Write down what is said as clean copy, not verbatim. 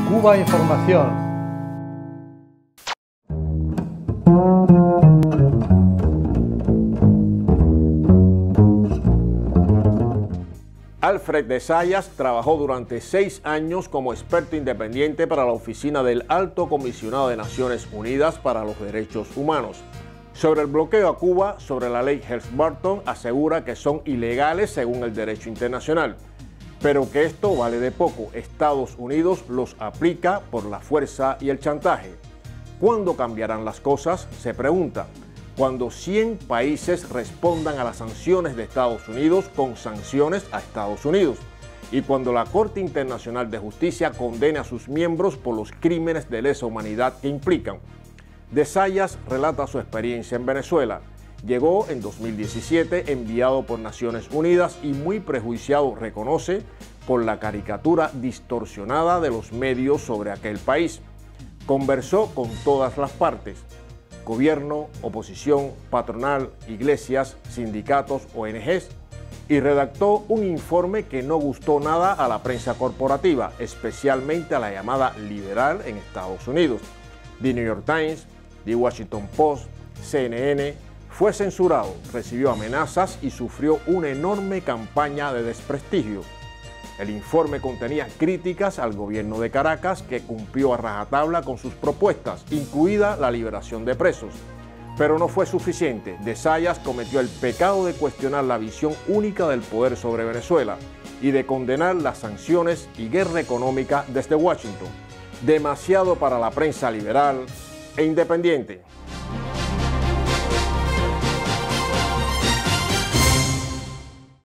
Cuba Información. Alfred de Zayas trabajó durante 6 años como experto independiente para la oficina del Alto Comisionado de Naciones Unidas para los Derechos Humanos. Sobre el bloqueo a Cuba, sobre la ley Helms-Burton, asegura que son ilegales según el derecho internacional, pero que esto vale de poco. Estados Unidos los aplica por la fuerza y el chantaje. ¿Cuándo cambiarán las cosas?, se pregunta. Cuando 100 países respondan a las sanciones de Estados Unidos con sanciones a Estados Unidos, y cuando la Corte Internacional de Justicia condene a sus miembros por los crímenes de lesa humanidad que implican. De Zayas relata su experiencia en Venezuela. Llegó en 2017 enviado por Naciones Unidas y muy prejuiciado, reconoce, por la caricatura distorsionada de los medios sobre aquel país. Conversó con todas las partes: gobierno, oposición, patronal, iglesias, sindicatos, ONGs, y redactó un informe que no gustó nada a la prensa corporativa, especialmente a la llamada liberal en Estados Unidos. The New York Times, The Washington Post, CNN, fue censurado, recibió amenazas y sufrió una enorme campaña de desprestigio. El informe contenía críticas al gobierno de Caracas, que cumplió a rajatabla con sus propuestas, incluida la liberación de presos. Pero no fue suficiente. De Zayas cometió el pecado de cuestionar la visión única del poder sobre Venezuela y de condenar las sanciones y guerra económica desde Washington. Demasiado para la prensa liberal e independiente.